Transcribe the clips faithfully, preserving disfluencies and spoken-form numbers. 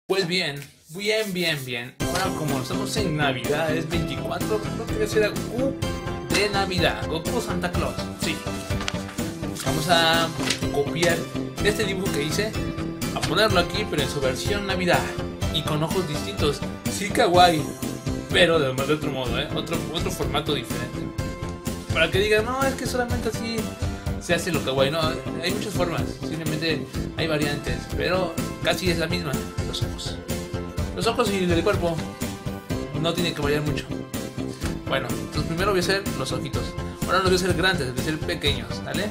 Pues bien, bien, bien, bien. Ahora como estamos en Navidad, es veinticuatro, creo que será Goku de Navidad, Goku Santa Claus, sí. Vamos a copiar este dibujo que hice, a ponerlo aquí, pero en su versión Navidad y con ojos distintos. Sí, kawaii, pero de, de otro modo, ¿eh? otro, otro formato diferente. Para que digan, no, es que solamente así se hace lo kawaii. No, hay muchas formas, simplemente hay variantes, pero casi es la misma. Los ojos. Los ojos y el cuerpo no tiene que variar mucho. Bueno, entonces primero voy a hacer los ojitos. Ahora los voy a hacer grandes, voy a hacer pequeños, ¿vale?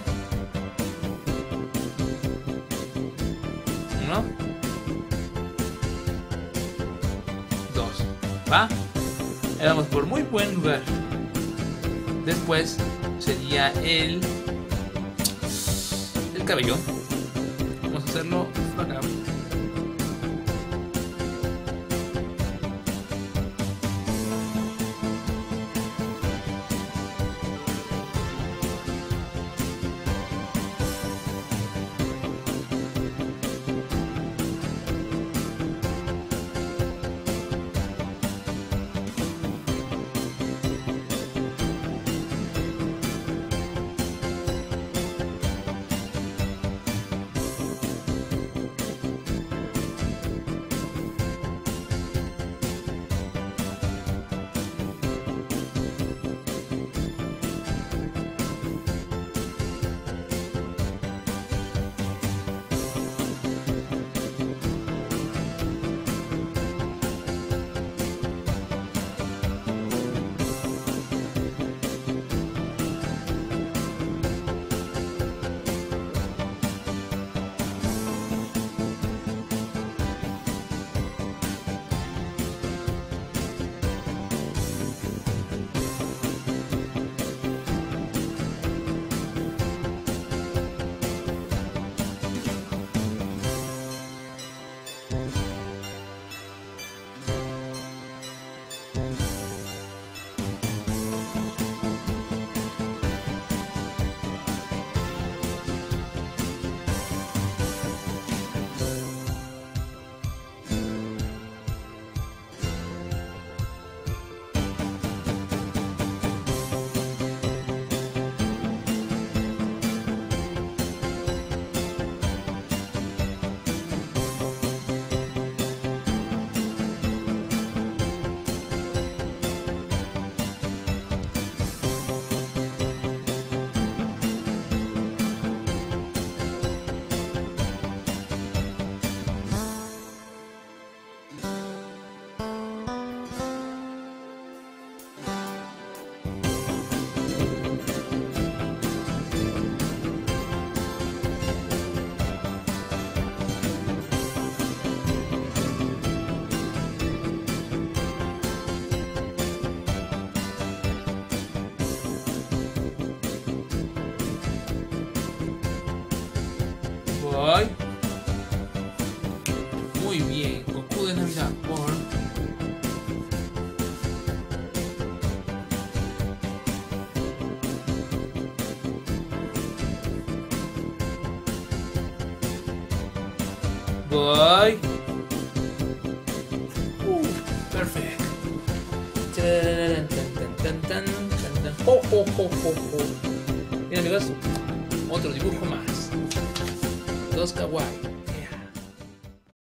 Uno. Dos. ¿Va? Ahí vamos por muy buen lugar. Después sería el... El cabello. Vamos a hacerlo acá. Voy. Muy bien, Goku de Navidad por... Voy. Uh, perfecto. Oh, oh, oh, oh, oh. Bien amigos, otro dibujo más. Dos kawaii.